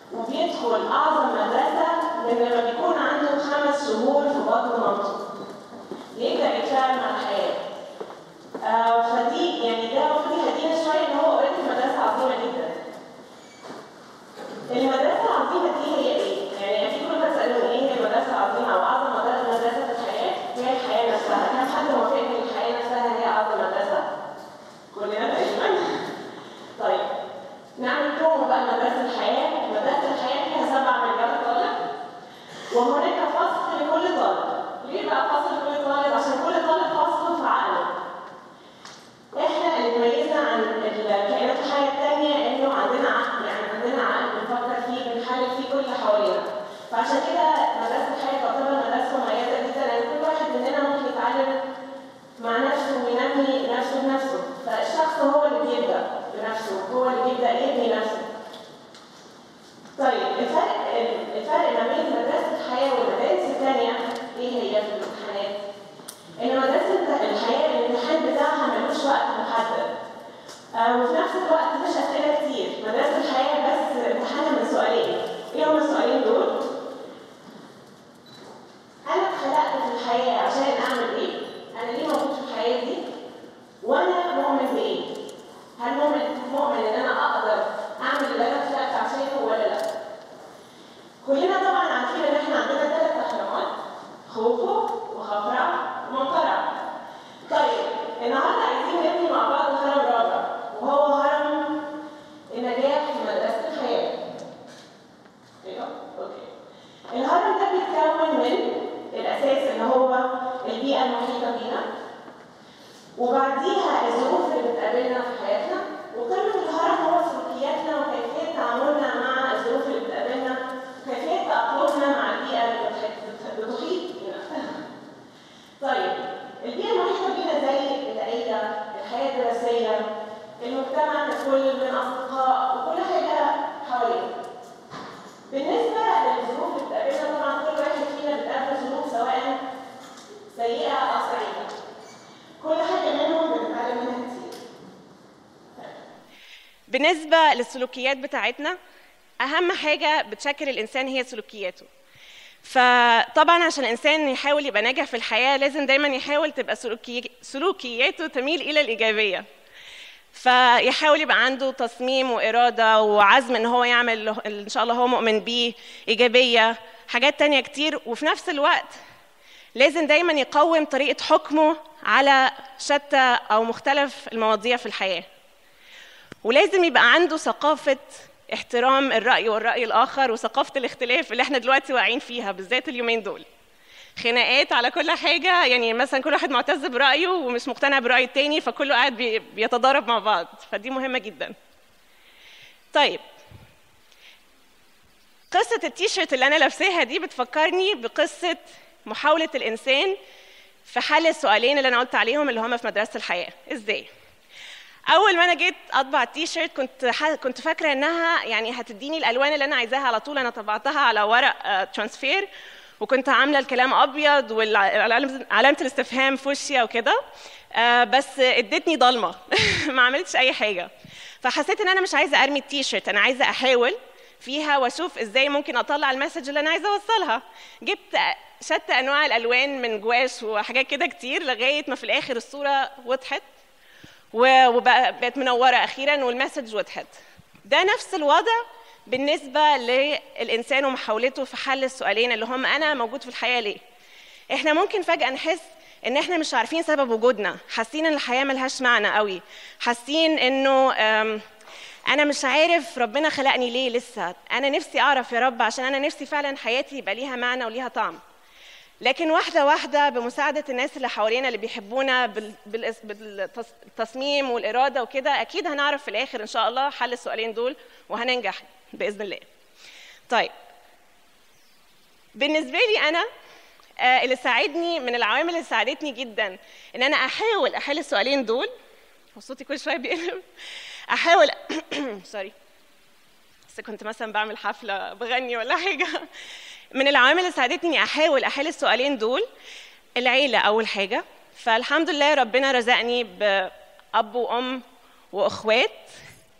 وبيدخل أعظم مدرسة من لما بيكون عنده 5 شهور في بطن مامته. يبدأ يتفاعل مع الحياة. فدي يعني ده المفروض يهدينا شوية إن هو أوريدي في مدرسة عظيمة جدا. المدرسة العظيمة دي هي إيه؟ يعني أكيد كلكم تسألوني إيه هي المدرسة العظيمة أو أعظم مدرسة في الحياة؟ هي الحياة نفسها. كم حد موافق إن الحياة نفسها هي أعظم مدرسة؟ كلنا تقريبا. طيب نعمل برومو بقى مدرسة الحياة. مدرسة الحياة فيها 7 مليار طالب، وهناك فصل لكل طالب. ليه بقى فصل لكل طالب؟ عشان كل طالب فصله في عقله. احنا اللي بيميزنا عن الكائنات الحية التانية إنه عندنا عقل، يعني عندنا عقل بنفكر فيه، بنحلل فيه كل اللي حوالينا. فعشان كده مدرسة الحياة تعتبر مدرسة مميزة جدا، لأن كل واحد مننا ممكن يتعلم مع نفسه وينمي نفسه بنفسه. فالشخص هو اللي بيبدأ بنفسه، هو اللي بيبدأ يبني نفسه. طيب الفرق ما بين مدرسة الحياة والمدارس الثانية إيه هي في الامتحانات؟ إن مدرسة الحياة الامتحان بتاعها ملوش وقت محدد. وفي نفس الوقت مش أسئلة كتير. مدرسة الحياة بس امتحانها من سؤالين. إيه هما السؤالين دول؟ أنا اتخلقت في الحياة عشان أعمل إيه؟ أنا ليه موجود في الحياة دي؟ وأنا مؤمن بإيه؟ هل مؤمن إن أنا أقدر أعمل اللي أنا اتخلقت عشانه ولا لأ؟ كلنا طبعا عارفين إن إحنا عندنا 3 أهرامات، خوفو وخفرع ومنقرع. طيب النهارده عايزين نبني مع بعض هرم رابع، وهو هرم النجاح في مدرسة الحياة. ايوه؟ اوكي. الهرم ده بيتكون من الأساس اللي هو البيئة المحيطة بينا، وبعديها الظروف اللي بتقابلنا في حياتنا، وقمة الهرم هو سلوكياتنا وكيفية تعاملنا مع الظروف اللي بتقابلنا، وكيفية تأقلمنا مع البيئة اللي بتحيط بينا. طيب البيئة المحيطة بينا زي العيلة، الحياة الدراسية، المجتمع ككل من أصدقاء وكل حاجة حوالينا. بالنسبة للظروف اللي بتقابلنا طبعا كل واحد فينا بتقابل ظروف سواء سيئة أو سعيدة. كل حاجة منهم بنتعلم منها كتير. بالنسبة للسلوكيات بتاعتنا، أهم حاجة بتشكل الإنسان هي سلوكياته. فطبعا عشان الإنسان يحاول يبقى ناجح في الحياة لازم دايما يحاول تبقى سلوكياته تميل إلى الإيجابية. فيحاول يبقى عنده تصميم وإرادة وعزم إن هو يعمل إن شاء الله هو مؤمن بيه، إيجابية، حاجات تانية كتير. وفي نفس الوقت لازم دايما يقوم طريقة حكمه على شتى أو مختلف المواضيع في الحياة. ولازم يبقى عنده ثقافة احترام الرأي والرأي الآخر، وثقافة الاختلاف اللي احنا دلوقتي واقعين فيها بالذات اليومين دول. خناقات على كل حاجة، يعني مثلا كل واحد معتز برأيه ومش مقتنع برأي التاني، فكله قاعد بيتضارب مع بعض، فدي مهمة جدا. طيب قصة التيشيرت اللي أنا لابساها دي بتفكرني بقصة محاولة الإنسان في حل السؤالين اللي أنا قلت عليهم اللي هما في مدرسة الحياة. إزاي؟ أول ما أنا جيت أطبع التيشيرت كنت فاكرة إنها يعني هتديني الألوان اللي أنا عايزاها على طول. أنا طبعتها على ورق ترانسفير، وكنت عاملة الكلام أبيض وعلامة الاستفهام فوشيا وكده، بس ادتني ضلمة ما عملتش أي حاجة. فحسيت إن أنا مش عايزة أرمي التيشيرت، أنا عايزة أحاول فيها وأشوف إزاي ممكن أطلع المسج اللي أنا عايزة أوصلها. جبت شتى أنواع الألوان من جواش وحاجات كده كتير لغاية ما في الآخر الصورة وضحت وبقت منورة أخيراً والمسج وضحت. ده نفس الوضع بالنسبة للإنسان ومحاولته في حل السؤالين اللي هم أنا موجود في الحياة ليه؟ إحنا ممكن فجأة نحس إن إحنا مش عارفين سبب وجودنا، حاسين إن الحياة ملهاش معنى قوي، حاسين إنه أنا مش عارف ربنا خلقني ليه لسه، أنا نفسي أعرف يا رب عشان أنا نفسي فعلاً حياتي يبقى ليها معنى وليها طعم. لكن واحدة واحدة بمساعدة الناس اللي حوالينا اللي بيحبونا بالتصميم والإرادة وكده، أكيد هنعرف في الآخر إن شاء الله حل السؤالين دول وهننجح بإذن الله. طيب بالنسبة لي أنا اللي ساعدني من العوامل اللي ساعدتني جدا إن أنا أحاول أحل السؤالين دول، وصوتي كل شوية بيقلب، أحاول سوري بس كنت مثلا بعمل حفلة بغني ولا حاجة. من العوامل اللي ساعدتني إني أحاول أحل السؤالين دول العيلة أول حاجة. فالحمد لله ربنا رزقني بأب وأم وأخوات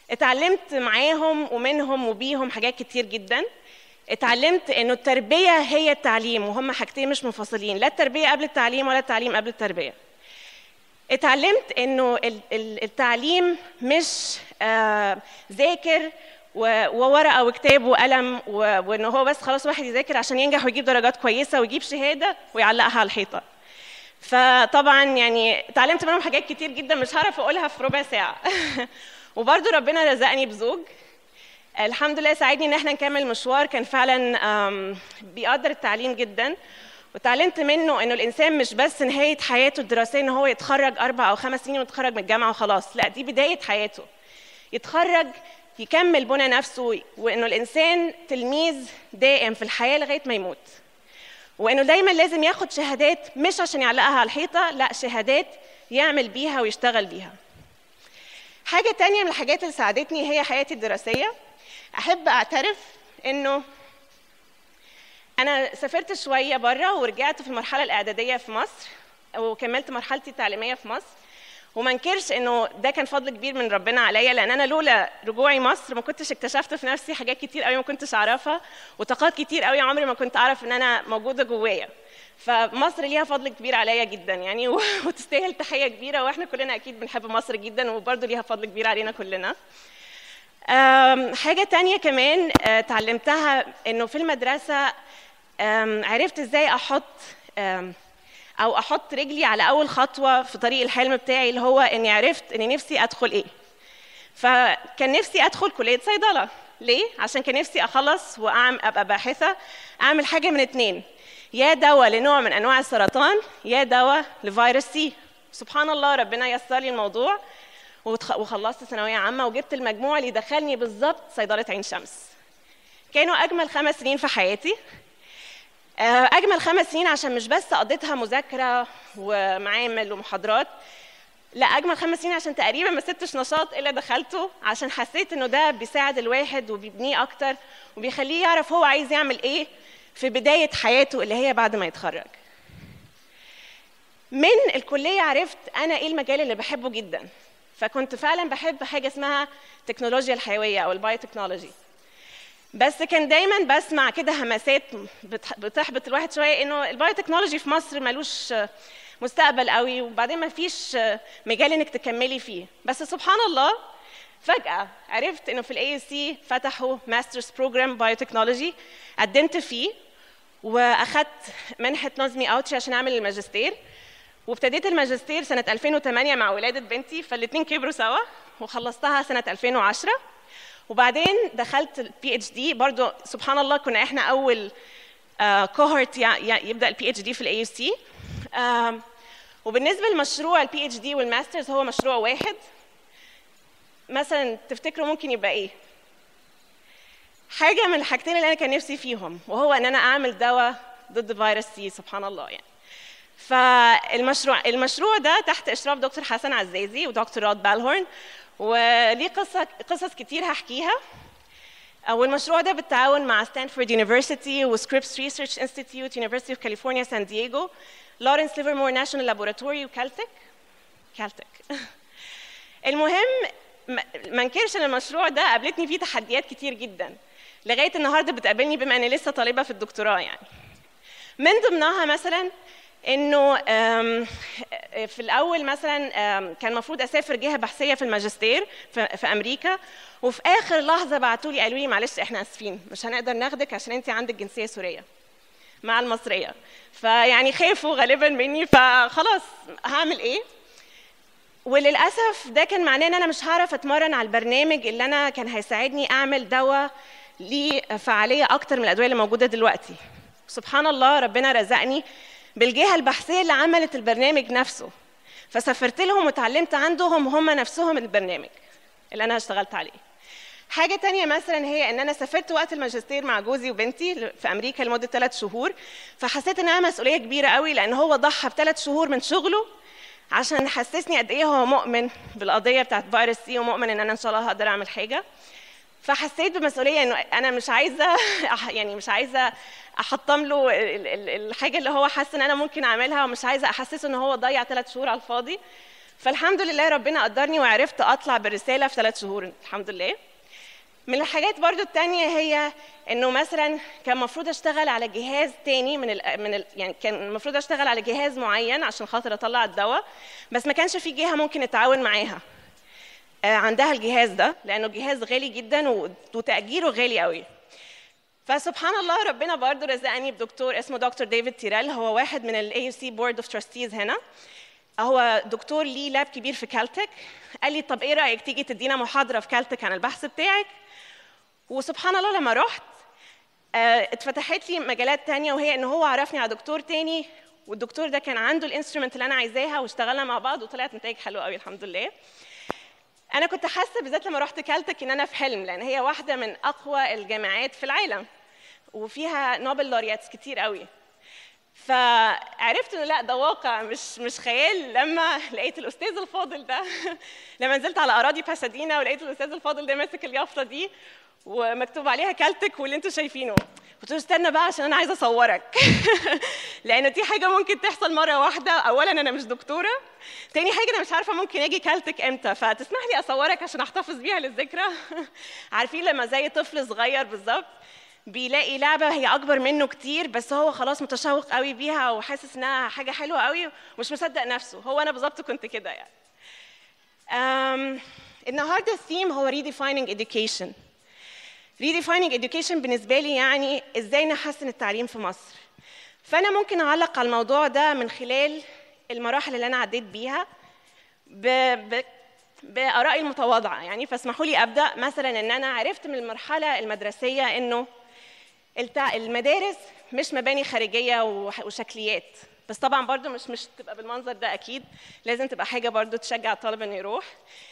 اتعلمت معاهم ومنهم وبيهم حاجات كتير جدا. اتعلمت انه التربيه هي التعليم، وهم حاجتين مش منفصلين، لا التربيه قبل التعليم ولا التعليم قبل التربيه. اتعلمت انه التعليم مش ذاكر وورقه وكتاب وقلم وانه هو بس خلاص واحد يذاكر عشان ينجح ويجيب درجات كويسه ويجيب شهاده ويعلقها على الحيطه. فطبعا يعني اتعلمت منهم حاجات كتير جدا مش هعرف اقولها في ربع ساعه. وبرضه ربنا رزقني بزوج الحمد لله ساعدني ان احنا نكمل مشوار كان فعلا بيقدر التعليم جدا. وتعلمت منه انه الانسان مش بس نهايه حياته الدراسيه ان هو يتخرج 4 أو 5 سنين ويتخرج من الجامعه وخلاص، لا دي بدايه حياته. يتخرج يكمل بنى نفسه، وانه الانسان تلميذ دائم في الحياه لغايه ما يموت. وانه دايما لازم ياخد شهادات مش عشان يعلقها على الحيطه، لا شهادات يعمل بيها ويشتغل بيها. حاجه تانية من الحاجات اللي ساعدتني هي حياتي الدراسيه. احب اعترف انه انا سافرت شويه بره ورجعت في المرحله الاعداديه في مصر وكملت مرحلتي التعليميه في مصر، وما انكرش انه ده كان فضل كبير من ربنا عليا، لان انا لولا رجوعي مصر ما كنتش اكتشفت في نفسي حاجات كتير قوي ما كنتش اعرفها، وطاقات كتير قوي عمري ما كنت اعرف ان انا موجوده جوايا. فمصر ليها فضل كبير عليا جدا يعني وتستاهل تحيه كبيره، واحنا كلنا اكيد بنحب مصر جدا وبرضه ليها فضل كبير علينا كلنا. حاجه تانية كمان اتعلمتها انه في المدرسه عرفت ازاي احط رجلي على اول خطوه في طريق الحلم بتاعي، اللي هو اني عرفت اني نفسي ادخل ايه. فكان نفسي ادخل كليه صيدله. ليه؟ عشان كان نفسي اخلص وابقى باحثه اعمل حاجه من اتنين، يا دواء لنوع من انواع السرطان يا دواء لفيروس سي. سبحان الله ربنا يسر لي الموضوع وخلصت ثانويه عامه وجبت المجموع اللي دخلني بالظبط صيدله عين شمس. كانوا اجمل 5 سنين في حياتي. اجمل 5 سنين عشان مش بس قضيتها مذاكره ومعامل ومحاضرات، لا اجمل 5 سنين عشان تقريبا ما سبتش نشاط الا دخلته، عشان حسيت انه ده بيساعد الواحد وبيبنيه اكتر وبيخليه يعرف هو عايز يعمل ايه في بدايه حياته اللي هي بعد ما يتخرج. من الكليه عرفت انا ايه المجال اللي بحبه جدا، فكنت فعلا بحب حاجه اسمها التكنولوجيا الحيويه او البايوتكنولوجي. بس كان دايما بسمع كده همسات بتحبط الواحد شويه انه البايوتكنولوجي في مصر ملوش مستقبل قوي، وبعدين ما فيش مجال انك تكملي فيه. بس سبحان الله فجاه عرفت انه في الاي سي فتحوا ماسترز بروجرام بايوتكنولوجي، قدمت فيه واخدت منحه نظمي اوتري عشان اعمل الماجستير، وابتديت الماجستير سنه 2008 مع ولاده بنتي، فالاثنين كبروا سوا، وخلصتها سنه 2010. وبعدين دخلت البي اتش دي برضو سبحان الله، كنا احنا اول كوهورت يبدا البي اتش دي في الاي يو سي. وبالنسبه لمشروع البي اتش دي والماسترز هو مشروع واحد. مثلا تفتكروا ممكن يبقى ايه؟ حاجه من الحاجتين اللي انا كان نفسي فيهم، وهو ان انا اعمل دواء ضد فيروس سي. سبحان الله يعني. فالمشروع ده تحت اشراف دكتور حسن عزازي ودكتور راد بالهورن، وليه قصص كتير هحكيها. والمشروع ده بالتعاون مع ستانفورد يونيفرسيتي وسكريبس ريسيرش انستيتيوت، يونيفرسيتي اوف كاليفورنيا سان دييغو، لورنس ليفرمور ناشونال لابوراتوري وكالتك. المهم ما انكرش ان المشروع ده قابلتني فيه تحديات كتير جدا لغايه النهارده بتقابلني بما اني لسه طالبه في الدكتوراه يعني. من ضمنها مثلا انه في الاول مثلا كان المفروض اسافر جهه بحثيه في الماجستير في امريكا، وفي اخر لحظه بعتوا لي قالوا لي معلش احنا اسفين مش هنقدر ناخدك عشان انت عندك جنسيه سوريه مع المصريه. فيعني خافوا غالبا مني، فخلاص هعمل ايه؟ وللاسف ده كان معناه ان انا مش هعرف اتمرن على البرنامج اللي انا كان هيساعدني اعمل دواء ليه فعاليه اكتر من الادويه اللي موجوده دلوقتي. سبحان الله ربنا رزقني بالجهه البحثيه اللي عملت البرنامج نفسه، فسافرت لهم وتعلمت عندهم هم نفسهم البرنامج اللي انا اشتغلت عليه. حاجه تانية مثلا هي ان انا سافرت وقت الماجستير مع جوزي وبنتي في امريكا لمده 3 شهور، فحسيت انها مسؤوليه كبيره قوي، لان هو ضحى ب3 شهور من شغله عشان يحسسني قد ايه هو مؤمن بالقضيه بتاعت فيروس سي ومؤمن ان انا ان شاء الله هقدر اعمل حاجه. فحسيت بمسؤوليه انه انا مش عايزه احطم له الحاجه اللي هو حاسس ان انا ممكن اعملها، ومش عايزه احسسه ان هو ضيع 3 شهور على الفاضي. فالحمد لله ربنا قدرني وعرفت اطلع بالرساله في 3 شهور الحمد لله. من الحاجات برضو التانية هي انه مثلا كان المفروض اشتغل على جهاز تاني يعني كان المفروض اشتغل على جهاز معين عشان خاطر اطلع الدواء، بس ما كانش في جهه ممكن نتعاون معاها عندها الجهاز ده، لانه جهاز غالي جدا وتاجيره غالي قوي. فسبحان الله ربنا برضو رزقني بدكتور اسمه دكتور ديفيد تيريل، هو واحد من الاي سي بورد اوف تراستيز هنا، هو دكتور ليه لاب كبير في كالتك. قال لي طب ايه رايك تيجي تدينا محاضره في كالتك عن البحث بتاعك؟ وسبحان الله لما رحت اتفتحت لي مجالات تانية، وهي ان هو عرفني على دكتور تاني، والدكتور ده كان عنده الانسترومنت اللي انا عايزاها، واشتغلنا مع بعض وطلعت نتائج حلوه قوي الحمد لله. انا كنت حاسه بالذات لما رحت كالتك ان انا في حلم، لان هي واحده من اقوى الجامعات في العالم وفيها نوبل لورياتس كتير قوي. فعرفت انه لا ده واقع مش خيال لما لقيت الاستاذ الفاضل ده لما نزلت على اراضي باسادينا ولقيت الاستاذ الفاضل ده ماسك اليافطه دي ومكتوب عليها كالتك واللي انتوا شايفينه. قلت له استنى بقى عشان انا عايزه اصورك لان دي حاجه ممكن تحصل مره واحده. اولا انا مش دكتوره، تاني حاجه انا مش عارفه ممكن اجي كالتك امتى، فتسمح لي اصورك عشان احتفظ بيها للذكرى. عارفين لما زي طفل صغير بالظبط بيلاقي لعبه هي اكبر منه كتير، بس هو خلاص متشوق قوي بيها وحاسس انها حاجه حلوه قوي ومش مصدق نفسه. هو انا بالظبط كنت كده يعني. النهارده الثيم هو redefining education. redefining education بالنسبه لي يعني ازاي نحسن التعليم في مصر. فانا ممكن اعلق على الموضوع ده من خلال المراحل اللي انا عديت بيها بآرائي المتواضعه يعني. فاسمحوا لي ابدا مثلا ان انا عرفت من المرحله المدرسيه انه المدارس مش مباني خارجيه وشكليات بس، طبعا برضو مش تبقى بالمنظر ده، اكيد لازم تبقى حاجه برضو تشجع الطالب انه يروح.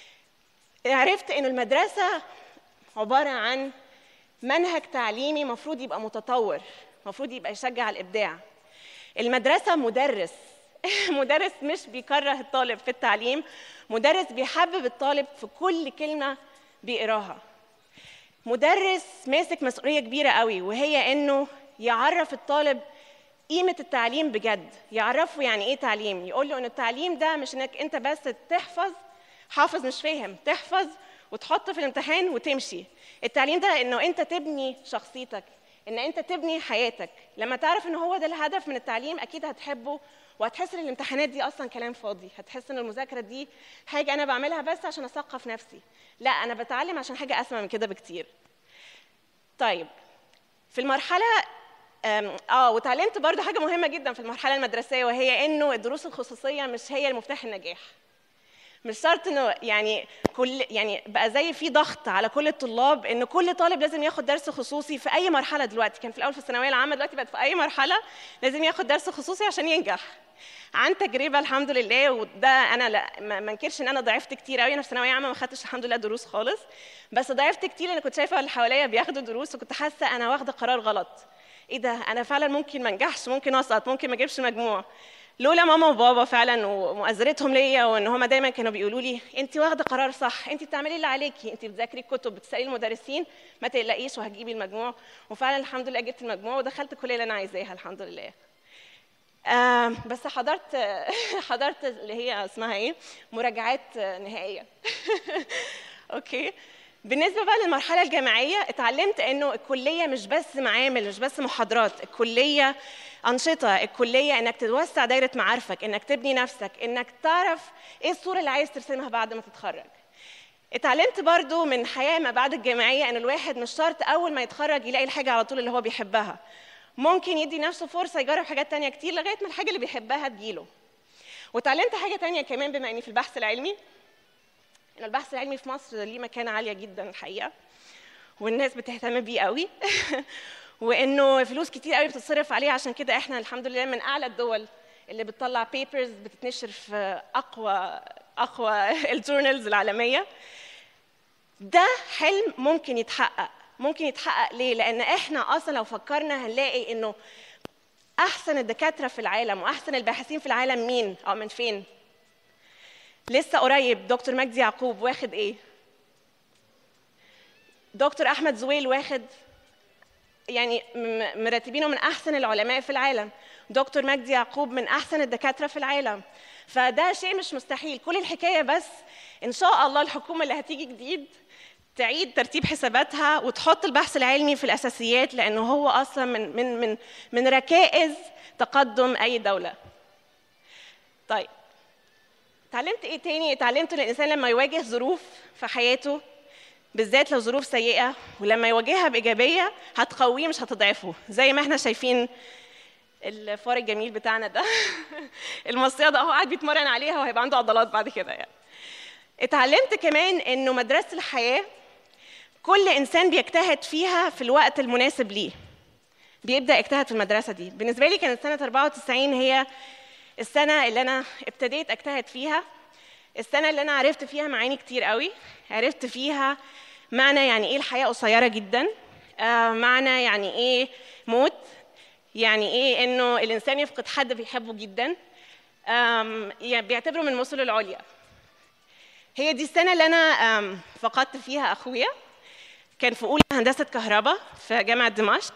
عرفت انه المدرسه عباره عن منهج تعليمي مفروض يبقى متطور، مفروض يبقى يشجع الابداع. المدرسه مدرس مدرس مش بيكره الطالب في التعليم، مدرس بيحبب الطالب في كل كلمه بيقراها. مدرس ماسك مسؤوليه كبيره قوي، وهي انه يعرف الطالب قيمه التعليم بجد، يعرفه يعني ايه تعليم، يقول له ان التعليم ده مش انك انت بس تحفظ، حافظ مش فاهم، تحفظ وتحط في الامتحان وتمشي. التعليم ده انه انت تبني شخصيتك، ان انت تبني حياتك. لما تعرف ان هو ده الهدف من التعليم اكيد هتحبه، وهتحس ان الامتحانات دي اصلا كلام فاضي، هتحس ان المذاكره دي حاجه انا بعملها بس عشان اثقف نفسي. لا، انا بتعلم عشان حاجه اسمى من كده بكتير. طيب في المرحله وتعلمت برضو حاجه مهمه جدا في المرحله المدرسيه، وهي انه الدروس الخصوصيه مش هي المفتاح النجاح. مش شرط انه يعني بقى زي في ضغط على كل الطلاب ان كل طالب لازم ياخد درس خصوصي في اي مرحله. دلوقتي كان في الاول في الثانويه العامه، دلوقتي بقت في اي مرحله لازم ياخد درس خصوصي عشان ينجح. عن تجربه الحمد لله، وده انا ما انكرش ان انا ضعفت كتير قوي. انا في ثانويه عامه ما خدتش الحمد لله دروس خالص، بس ضعفت كتير لان كنت شايفه اللي حواليا بياخدوا دروس وكنت حاسه انا واخده قرار غلط. ايه ده، انا فعلا ممكن ما انجحش، ممكن اسقط، ممكن ما اجيبش مجموع. لولا ماما وبابا فعلا ومؤازرتهم ليا، وان هم دايما كانوا بيقولوا لي انت واخده قرار صح، انت بتعملي اللي عليكي، انت بتذاكري الكتب، بتسالي المدرسين، ما تقلقيش وهتجيبي المجموع. وفعلا الحمد لله جبت المجموع ودخلت الكليه اللي انا عايزاها الحمد لله. بس حضرت اللي هي اسمها ايه، مراجعات نهائيه اوكي. بالنسبه بقى للمرحله الجامعيه، اتعلمت انه الكليه مش بس معامل، مش بس محاضرات، الكليه أنشطة، الكلية إنك توسع دايرة معارفك، إنك تبني نفسك، إنك تعرف إيه الصورة اللي عايز ترسمها بعد ما تتخرج. اتعلمت برضو من حياة ما بعد الجامعية إن الواحد مش شرط أول ما يتخرج يلاقي الحاجة على طول اللي هو بيحبها. ممكن يدي نفسه فرصة يجرب حاجات تانية كتير لغاية ما الحاجة اللي بيحبها تجيله. واتعلمت حاجة تانية كمان بما إني في البحث العلمي، إن البحث العلمي في مصر ليه مكانة عالية جدا الحقيقة، والناس بتهتم بيه قوي وانه فلوس كتير قوي بتتصرف عليه. عشان كده احنا الحمد لله من اعلى الدول اللي بتطلع بيبرز بتتنشر في اقوى الجورنالز العالميه. ده حلم ممكن يتحقق ليه؟ لان احنا اصلا لو فكرنا هنلاقي انه احسن الدكاتره في العالم واحسن الباحثين في العالم مين او من فين؟ لسه قريب دكتور مجدي يعقوب واخد ايه؟ دكتور احمد زويل واخد يعني مرتبينه من احسن العلماء في العالم، دكتور مجدي يعقوب من احسن الدكاتره في العالم. فده شيء مش مستحيل، كل الحكايه بس ان شاء الله الحكومه اللي هتيجي جديد تعيد ترتيب حساباتها وتحط البحث العلمي في الاساسيات، لانه هو اصلا من ركائز تقدم اي دوله. طيب اتعلمت ايه تاني؟ اتعلمت ان الانسان لما يواجه ظروف في حياته، بالذات لو ظروف سيئه، ولما يواجهها بايجابيه هتقويه مش هتضعفه، زي ما احنا شايفين الفار الجميل بتاعنا ده المصيده اهو قاعد بيتمرن عليها وهيبقى عنده عضلات بعد كده يعني. اتعلمت كمان انه مدرسه الحياه كل انسان بيجتهد فيها في الوقت المناسب ليه، بيبدا يجتهد في المدرسه دي. بالنسبه لي كانت سنه 94 هي السنه اللي انا ابتديت اجتهد فيها، السنه اللي انا عرفت فيها معاني كتير قوي، عرفت فيها معنى يعني ايه الحياه قصيره جدا، معنى يعني ايه موت، يعني ايه انه الانسان يفقد حد بيحبه جدا، يعني بيعتبره من مثله العليا. هي دي السنه اللي انا فقدت فيها اخويا، كان في اولى هندسه كهرباء في جامعه دمشق.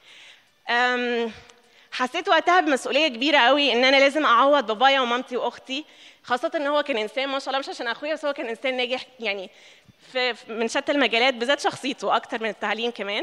حسيت وقتها بمسؤوليه كبيره قوي ان انا لازم اعوض بابايا ومامتي واختي، خاصه ان هو كان انسان ما شاء الله، مش عشان اخويا بس هو كان انسان ناجح يعني من شتى المجالات، بالذات شخصيته اكتر من التعليم كمان.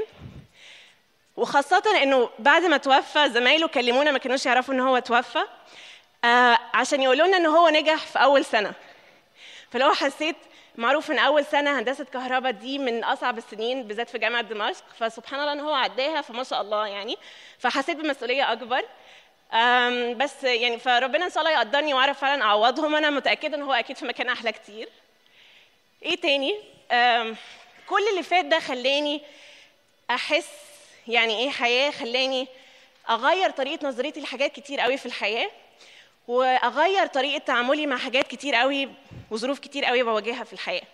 وخاصه انه بعد ما توفى زمايله كلمونا ما كانوش يعرفوا ان هو توفى، عشان يقولوا لنا ان هو نجح في اول سنه. فلو حسيت، معروف ان اول سنه هندسه كهرباء دي من اصعب السنين بالذات في جامعه دمشق، فسبحان الله ان هو عداها فما شاء الله يعني، فحسيت بمسؤوليه اكبر. بس يعني فربنا ان شاء الله يقدرني واعرف فعلا اعوضهم، انا متاكده ان هو اكيد في مكان احلى كتير. ايه تاني؟ كل اللي فات ده خلاني احس يعني ايه حياه، خلاني اغير طريقه نظرتي لحاجات كتير قوي في الحياه، واغير طريقه تعاملي مع حاجات كتير قوي وظروف كتير قوي بواجهها في الحياه.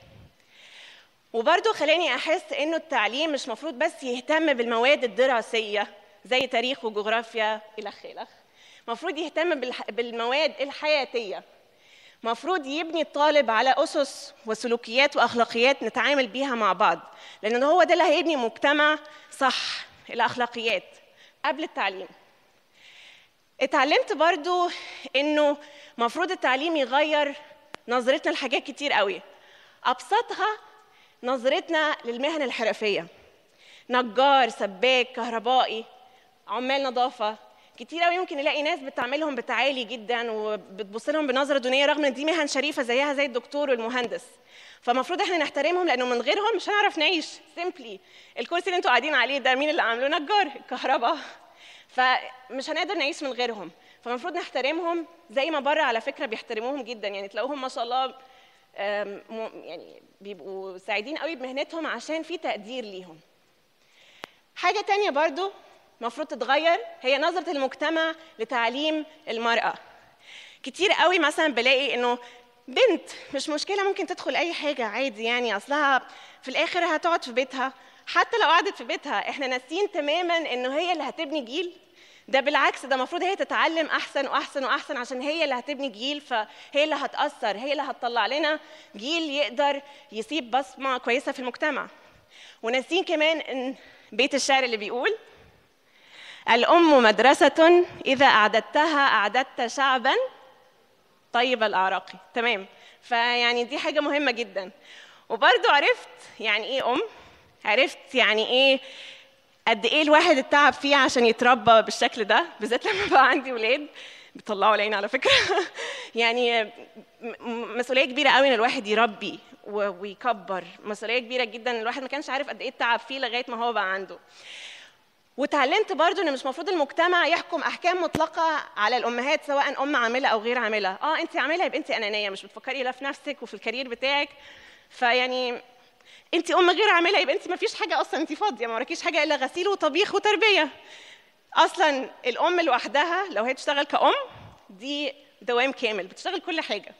وبرضه خلاني احس انه التعليم مش مفروض بس يهتم بالمواد الدراسيه زي تاريخ وجغرافيا الخ الخ، مفروض يهتم بالمواد الحياتيه، مفروض يبني الطالب على اسس وسلوكيات واخلاقيات نتعامل بيها مع بعض، لان هو ده اللي هيبني مجتمع صح، الاخلاقيات قبل التعليم. اتعلمت برضو انه مفروض التعليم يغير نظرتنا لحاجات كتير قوي، ابسطها نظرتنا للمهن الحرفيه، نجار، سباك، كهربائي، عمال نظافه. كتير قوي ممكن نلاقي ناس بتعملهم بتعالي جدا وبتبص لهم بنظره دونيه، رغم ان دي مهن شريفه زيها زي الدكتور والمهندس. فمفروض احنا نحترمهم، لانه من غيرهم مش هنعرف نعيش. سيمبلي الكرسي اللي انتوا قاعدين عليه ده مين اللي عامله؟ نجار الكهرباء. فمش هنقدر نعيش من غيرهم، فالمفروض نحترمهم زي ما بره على فكره بيحترموهم جدا، يعني تلاقوهم ما شاء الله يعني بيبقوا سعيدين قوي بمهنتهم عشان في تقدير ليهم. حاجه تانية برضو المفروض تتغير هي نظره المجتمع لتعليم المراه. كتير قوي مثلا بلاقي انه بنت مش مشكله ممكن تدخل اي حاجه عادي، يعني اصلها في الاخر هتقعد في بيتها. حتى لو قعدت في بيتها احنا ناسين تماما انه هي اللي هتبني جيل. ده بالعكس، ده المفروض هي تتعلم احسن واحسن واحسن، عشان هي اللي هتبني جيل، فهي اللي هتاثر، هي اللي هتطلع لنا جيل يقدر يسيب بصمه كويسه في المجتمع. وناسين كمان ان بيت الشعر اللي بيقول الام مدرسه اذا اعددتها اعددت شعبا طيب الاعراق. تمام، فيعني دي حاجه مهمه جدا. وبرضو عرفت يعني ايه عرفت يعني ايه قد ايه الواحد اتعب فيه عشان يتربى بالشكل ده، بالذات لما بقى عندي ولاد بيطلعوا العين على فكره. يعني مسؤوليه كبيره قوي ان الواحد يربي ويكبر، مسؤوليه كبيره جدا، الواحد ما كانش عارف قد ايه التعب فيه لغايه ما هو بقى عنده. وتعلمت برضو ان مش المفروض المجتمع يحكم احكام مطلقه على الامهات سواء ام عامله او غير عامله. انت عامله يبقى انت انانيه، مش بتفكري لا في نفسك وفي الكارير بتاعك. فيعني انت ام غير عامله يبقى انت ما فيش حاجه اصلا، انت فاضيه ما وراكيش حاجه الا غسيل وطبيخ وتربيه. اصلا الام لوحدها لو هي تشتغل كأم دي دوام كامل، بتشتغل كل حاجه.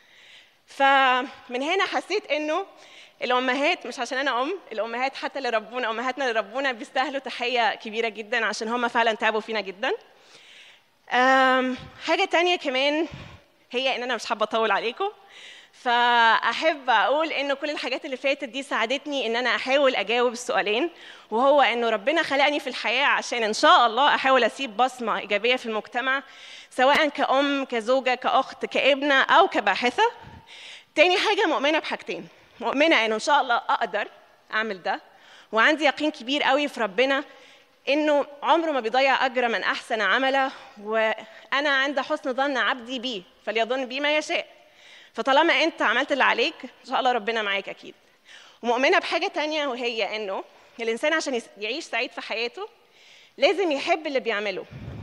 فمن هنا حسيت انه الامهات، مش عشان انا الامهات حتى اللي ربونا، امهاتنا اللي ربونا بيستاهلوا تحيه كبيره جدا عشان هم فعلا تعبوا فينا جدا. حاجه تانية كمان هي ان انا مش حابه اطول عليكم، فأحب أقول إنه كل الحاجات اللي فاتت دي ساعدتني إن أنا أحاول أجاوب السؤالين، وهو إنه ربنا خلقني في الحياة عشان إن شاء الله أحاول أسيب بصمة إيجابية في المجتمع، سواء كأم، كزوجة، كأخت، كابنة، أو كباحثة. تاني حاجة مؤمنة بحاجتين، مؤمنة إنه إن شاء الله أقدر أعمل ده، وعندي يقين كبير قوي في ربنا إنه عمره ما بيضيع أجر من أحسن عمله، وأنا عند حسن ظن عبدي بي فليظن بي ما يشاء. فطالما أنت عملت اللي عليك إن شاء الله ربنا معاك أكيد. ومؤمنة بحاجة تانية، وهي إنه الإنسان عشان يعيش سعيد في حياته لازم يحب اللي بيعمله،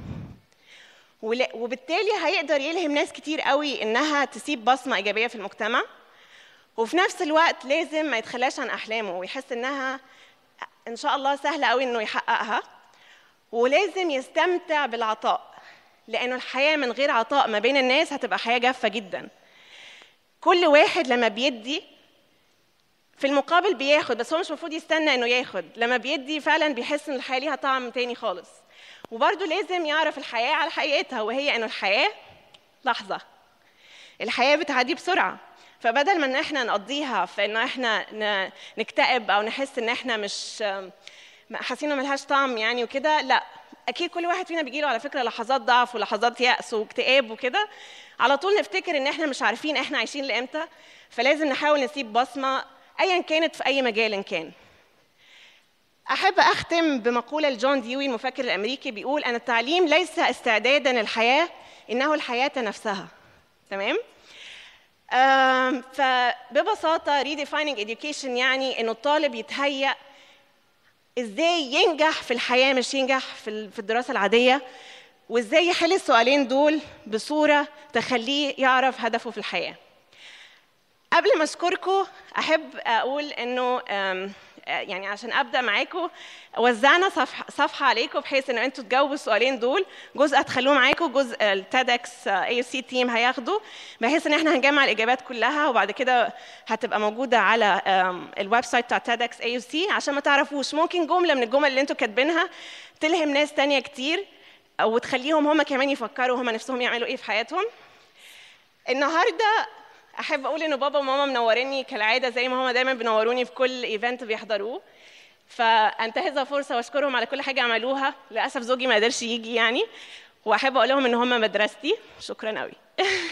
وبالتالي هيقدر يلهم ناس كتير قوي إنها تسيب بصمة إيجابية في المجتمع. وفي نفس الوقت لازم ما يتخلاش عن أحلامه ويحس إنها إن شاء الله سهلة قوي إنه يحققها. ولازم يستمتع بالعطاء، لأنه الحياة من غير عطاء ما بين الناس هتبقى حياة جافة جدا. كل واحد لما بيدي في المقابل بياخد، بس هو مش المفروض يستنى إنه ياخد. لما بيدي فعلا بيحس إن الحياة ليها طعم تاني خالص. وبرضه لازم يعرف الحياة على حقيقتها، وهي إنه الحياة لحظة، الحياة بتعدي بسرعة. فبدل ما إن إحنا نقضيها في إنه إحنا نكتئب أو نحس إن إحنا مش حاسين إنه ملهاش طعم يعني وكده، لا، أكيد كل واحد فينا بيجيله على فكرة لحظات ضعف ولحظات يأس واكتئاب وكده، على طول نفتكر إن إحنا مش عارفين إحنا عايشين لإمتى. فلازم نحاول نسيب بصمة أيا كانت في أي مجال إن كان. أحب أختم بمقولة لجون ديوي المفكر الأمريكي، بيقول أن التعليم ليس استعداداً للحياة، إنه الحياة نفسها. تمام؟ فببساطة redefining education يعني إنه الطالب يتهيأ إزاي ينجح في الحياة، مش ينجح في الدراسة العادية، وإزاي يحل السؤالين دول بصورة تخليه يعرف هدفه في الحياة. قبل ما أشكركم أحب أقول إنه يعني عشان أبدأ معاكم وزعنا صفحة عليكم بحيث إنه أنتوا تجاوبوا السؤالين دول. جزء هتخلوه معاكم، جزء التيدx AUC تيم هياخده، بحيث إن إحنا هنجمع الإجابات كلها، وبعد كده هتبقى موجودة على الويب سايت بتاع TEDx AUC. عشان ما تعرفوش، ممكن جملة من الجمل اللي أنتوا كاتبينها تلهم ناس تانية كتير، أو تخليهم هم كمان يفكروا هم نفسهم يعملوا إيه في حياتهم. النهارده أحب أقول إنه بابا وماما منوريني كالعادة زي ما هم دايماً بينوروني في كل إيفنت بيحضروه، فأنتهز الفرصة وأشكرهم على كل حاجة عملوها. للأسف زوجي ما قدرش يجي يعني، وأحب أقول لهم إن هم مدرستي. شكراً قوي.